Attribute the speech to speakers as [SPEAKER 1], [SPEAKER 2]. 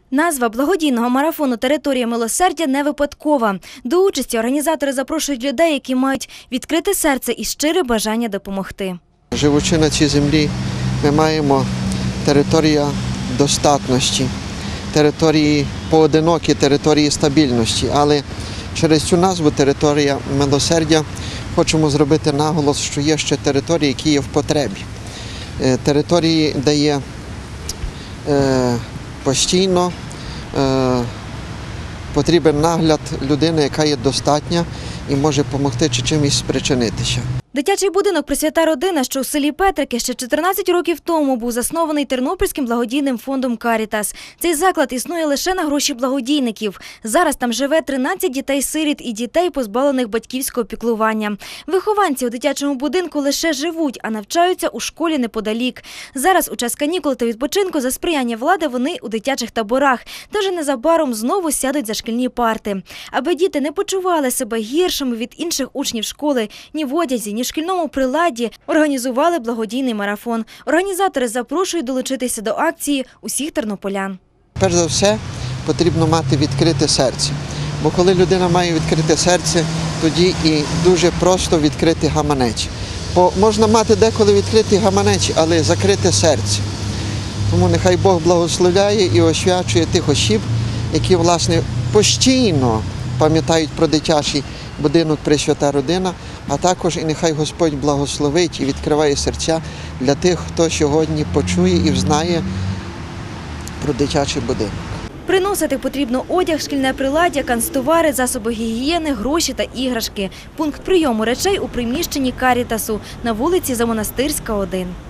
[SPEAKER 1] Назва благодійного марафону «Територія милосердя» не випадкова. До участі організатори запрошують людей, які мають відкрите серце і щире бажання допомогти.
[SPEAKER 2] Живучи на цій землі, ми маємо територію достатності, території поодинокі, території стабільності. Але через цю назву «Територія милосердя» хочемо зробити наголос, що є ще території, які є в потребі. Території, де є постійно потрібен нагляд людини, яка є достатня і може допомогти чи чимось спричинитися.
[SPEAKER 1] Дитячий будинок «Пресвята родина», що у селі Петрики, ще 14 років тому був заснований Тернопільським благодійним фондом «Карітас». Цей заклад існує лише на гроші благодійників. Зараз там живе 13 дітей-сиріт і дітей, позбавлених батьківського піклування. Вихованці у дитячому будинку лише живуть, а навчаються у школі неподалік. Зараз у час канікул та відпочинку за сприяння влади вони у дитячих таборах, де вже незабаром знову сядуть за шкільні парти. Аби діти не почували себе гіршими від інших учнів школи ні в одязі, ні в шкільному приладі, організували благодійний марафон. Організатори запрошують долучитися до акції усіх тернополян.
[SPEAKER 2] Перш за все, потрібно мати відкрите серце. Бо коли людина має відкрите серце, тоді і дуже просто відкрити гаманець. Бо можна мати деколи відкритий гаманець, але закрите серце. Тому нехай Бог благословляє і освячує тих осіб, які, власне, постійно пам'ятають про дитячий будинок «Пресвята родина», а також і нехай Господь благословить і відкриває серця для тих, хто сьогодні почує і взнає про дитячий будинок.
[SPEAKER 1] Приносити потрібно одяг, шкільне приладдя, канцтовари, засоби гігієни, гроші та іграшки. Пункт прийому речей у приміщенні «Карітасу» на вулиці Замонастирська, 1.